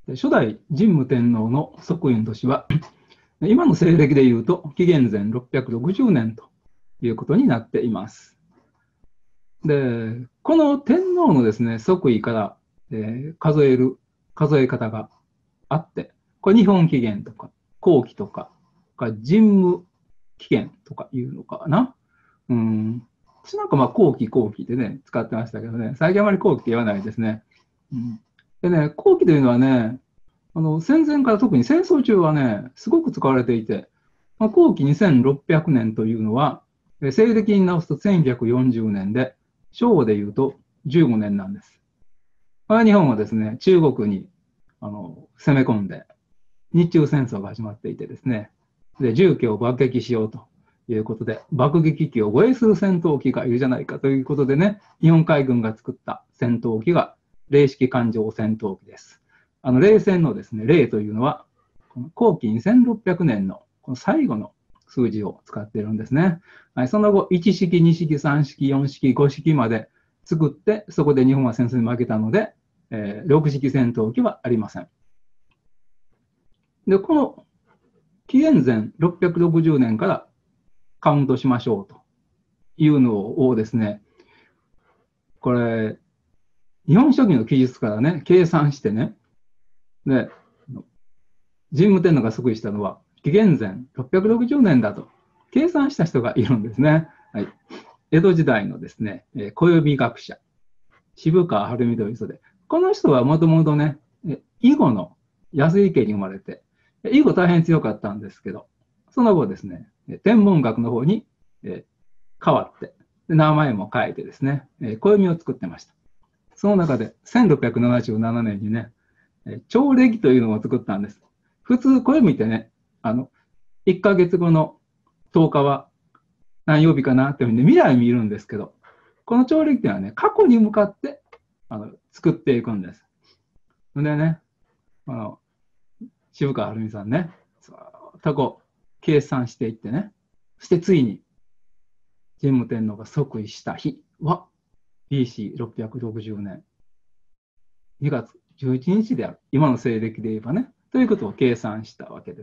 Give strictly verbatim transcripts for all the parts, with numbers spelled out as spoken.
初代神武天皇の即位の年は、今の西暦でいうと紀元前ろっぴゃくろくじゅうねんということになっています。で、この天皇のですね、即位から、えー数える数え方があって、これ日本紀元とか後期とか、神武紀元とかいうのかな。うん。私なんかまあ後期後期でね、使ってましたけどね、最近あまり後期って言わないですね。うん、でね、後期というのはね、あの戦前から特に戦争中はね、すごく使われていて、まあ、後期にせんろっぴゃくねんというのは、西暦に直すとせんきゅうひゃくよんじゅうねんで、昭和でいうとじゅうごねんなんです。これは日本はですね、中国にあの攻め込んで、日中戦争が始まっていてですね、で住居を爆撃しようということで、爆撃機を護衛する戦闘機がいるじゃないかということでね、日本海軍が作った戦闘機が零式艦上戦闘機です。あの冷戦のですね、零というのは、この後期にせんろっぴゃくねんのこの最後の数字を使っているんですね。はい、その後、いち式、に式、さん式、よん式、ご式まで作って、そこで日本は戦争に負けたので、えー、ろく式戦闘機はありません。で、この紀元前ろっぴゃくろくじゅうねんからカウントしましょうというのをですね、これ、日本書紀の記述からね、計算してね、で、神武天皇が即位したのは紀元前ろっぴゃくろくじゅうねんだと計算した人がいるんですね。はい、江戸時代のですね、小指学者、渋川晴美という人で、この人はもともとね、囲碁の安井家に生まれて、囲碁大変強かったんですけど、その後ですね、天文学の方に変わって、名前も変えてですね、暦を作ってました。その中でせんろっぴゃくななじゅうななねんにね、朝暦というのを作ったんです。普通、暦ってね、あの、いっかげつごのとおかは何曜日かなっていうふうに未来を見るんですけど、この朝暦っていうのはね、過去に向かってあの作っていくんです。でね、あの渋川晴美さんね、ずっとこう計算していってね、そしてついに神武天皇が即位した日は ビーシーろっぴゃくろくじゅうねんにがつじゅういちにちである。今の西暦で言えばね、ということを計算したわけです。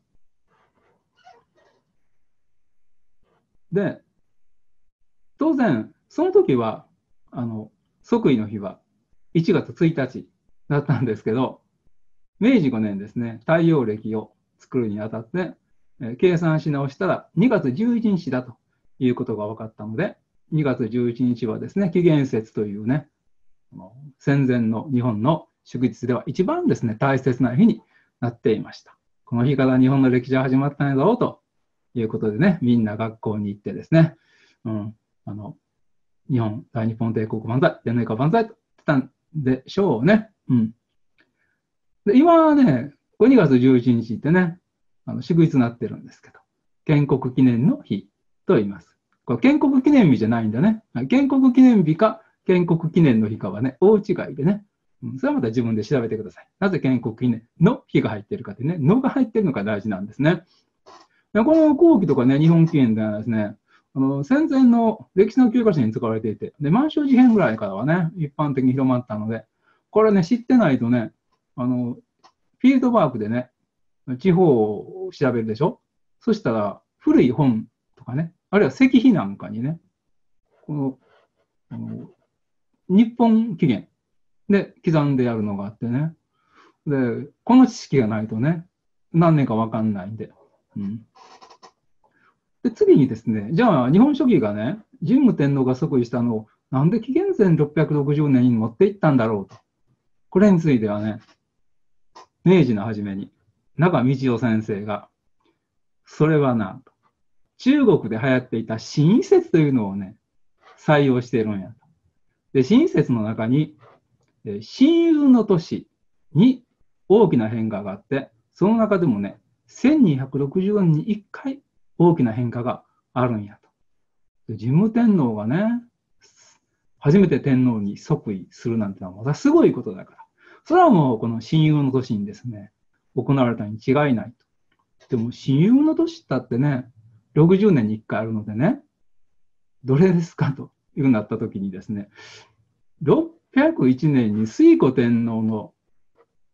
で、当然、その時は、あの、即位の日はいちがつついたちだったんですけど、めいじごねんですね、太陽暦を作るにあたって、えー計算し直したらにがつじゅういちにちだということが分かったので、にがつじゅういちにちはですね、紀元節というね、戦前の日本の祝日では一番ですね、大切な日になっていました。この日から日本の歴史が始まったんだろうということでね、みんな学校に行ってですね、うん、あの日本、大日本帝国万歳、天皇陛下万歳と言ったんでしょうね。うん、で今はね、にがつじゅういちにちってね、あの祝日になってるんですけど、建国記念の日と言います。これ建国記念日じゃないんだね。建国記念日か建国記念の日かはね、大違いでね。うん、それはまた自分で調べてください。なぜ建国記念の日が入っているかってね、のが入っているのが大事なんですね。でこの後期とかね、日本記念ではですね、あの戦前の歴史の教科書に使われていて、で満州事変ぐらいからはね、一般的に広まったので、これね、知ってないとね、あのフィールドワークでね、地方を調べるでしょ。そしたら、古い本とかね、あるいは石碑なんかにね、この、あの日本起源で刻んでやるのがあってね、で、この知識がないとね、何年か分かんないんで。うん、で次にですね、じゃあ、日本書紀がね、神武天皇が即位したのを、なんで紀元前ろっぴゃくろくじゅうねんに持っていったんだろうと。これについてはね、明治の初めに、中道夫先生が、それはな、中国で流行っていた新移説というのをね、採用しているんやと。で、新移説の中に、親友の年に大きな変化があって、その中でもね、せんにひゃくろくじゅうねんにいっかい大きな変化があるんやと。神武天皇がね、初めて天皇に即位するなんてのはまたすごいことだから、それはもうこの親友の年にですね、行われたに違いないと。でも親友の年だってね、ろくじゅうねんにいっかいあるのでね、どれですかというなった時にですね、ろっぴゃくいちねんに推古天皇の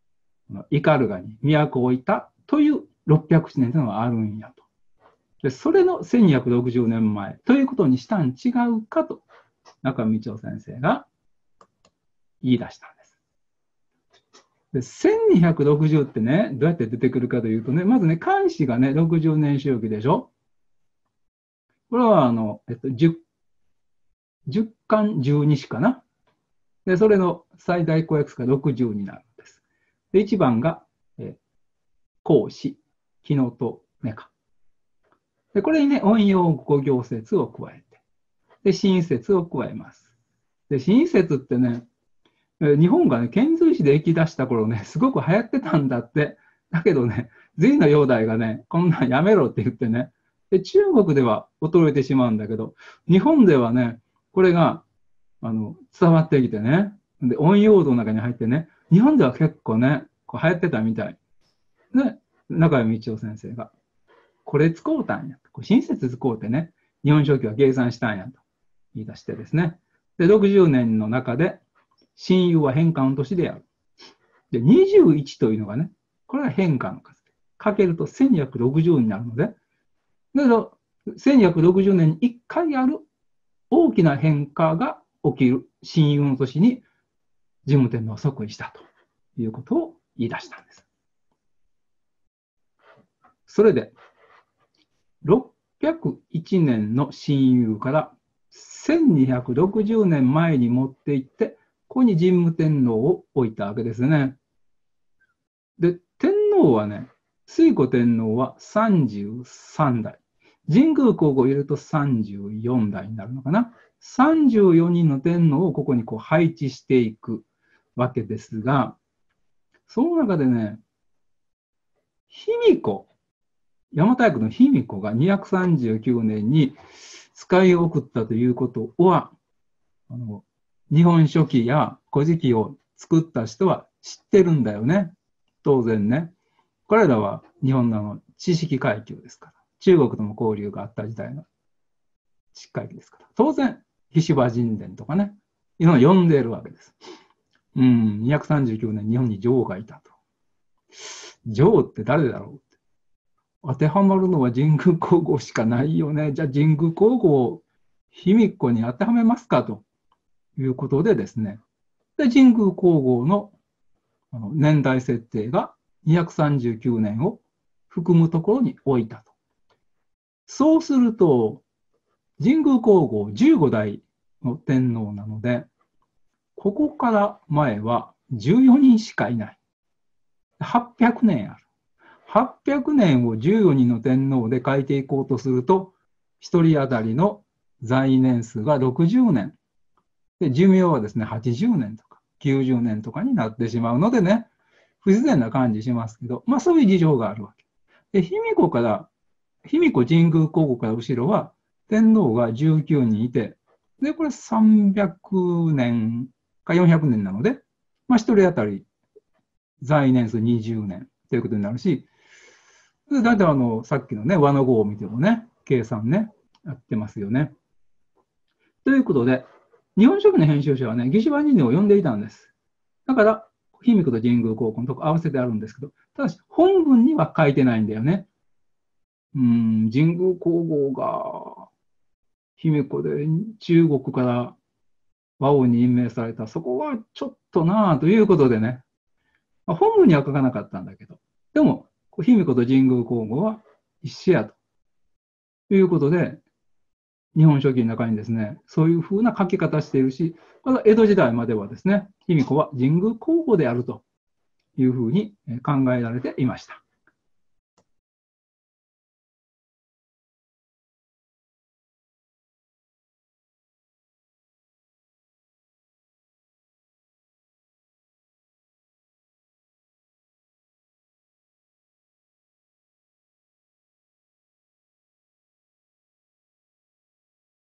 斑鳩に都を置いたというろっぴゃくねんというのがあるんやと。で、それのせんにひゃくろくじゅうねんまえということにしたん違うかと、中見道夫先生が言い出したんです。で、せんにひゃくろくじゅうってね、どうやって出てくるかというとね、まずね、漢詩がね、ろくじゅうねん周期でしょ。これは、あの、えっと、じゅっかんじゅうに詩かな。で、それの最大公約数がろくじゅうになるんです。で、いちばんが、え孔子、日野と根か。で、これにね、音用語行説を加えて、で、新説を加えます。で、新説ってね、日本がね、遣隋使で行き出した頃ね、すごく流行ってたんだって。だけどね、隋の煬帝がね、こんなんやめろって言ってね、で、中国では衰えてしまうんだけど、日本ではね、これが、あの、伝わってきてね、で、音用語の中に入ってね、日本では結構ね、こう流行ってたみたい。で、中山道夫先生が、これ使うたんや。親切使うてね、日本書紀は計算したんやと言い出してですね。で、ろくじゅうねんの中で、親友は変化の年である。で、にじゅういちというのがね、これが変化の数で。かけるとせんにひゃくろくじゅうになるので、だけど、せんにひゃくろくじゅうねんにいっかいある大きな変化が起きる親友の年に、神武天皇は即位したということを言い出したんです。それで、ろっぴゃくいちねんの親友からせんにひゃくろくじゅうねんまえに持っていって、ここに神武天皇を置いたわけですね。で、天皇はね、推古天皇はさんじゅうさんだい。神宮皇后を入れるとさんじゅうよんだいになるのかな。さんじゅうよにんの天皇をここにこう配置していくわけですが、その中でね、卑弥呼、邪馬台国の卑弥呼がにひゃくさんじゅうきゅうねんに使い送ったということは、あの日本書紀や古事記を作った人は知ってるんだよね。当然ね。彼らは日本の知識階級ですから。中国とも交流があった時代の知識階級ですから。当然、菱場神殿とかね、いろんな呼んでいるわけです。うん、にひゃくさんじゅうきゅうねん日本に女王がいたと。女王って誰だろうって。当てはまるのは神宮皇后しかないよね。じゃあ神宮皇后を卑弥呼に当てはめますかということでですね。で、神宮皇后の年代設定がにひゃくさんじゅうきゅうねんを含むところに置いたと。そうすると、神宮皇后じゅうごだいの天皇なので、ここから前はじゅうよにんしかいない。はっぴゃくねんある。はっぴゃくねんをじゅうよにんの天皇で書いていこうとすると、ひとり当たりの在位年数がろくじゅうねん。で、寿命はですね、はちじゅうねんとかきゅうじゅうねんとかになってしまうのでね、不自然な感じしますけど、まあそういう事情があるわけ。で、卑弥呼から、卑弥呼神宮皇后から後ろは、天皇がじゅうきゅうにんいて、で、これさんびゃくねんかよんひゃくねんなので、まあひとり当たり在位年数にじゅうねんということになるし、だいたいあの、さっきのね、和の号を見てもね、計算ね、やってますよね。ということで、日本書紀の編集者はね、魏志倭人伝を読んでいたんです。だから、卑弥呼と神宮皇后のとこ合わせてあるんですけど、ただし、本文には書いてないんだよね。うん、神宮皇后が卑弥呼で中国から倭王に任命された、そこはちょっとなぁということでね、まあ、本文には書かなかったんだけど、でも、卑弥呼と神宮皇后は一緒やということで、日本書紀の中にですね、そういうふうな書き方しているし、まだ江戸時代まではですね、卑弥呼は神宮皇后であるというふうに考えられていました。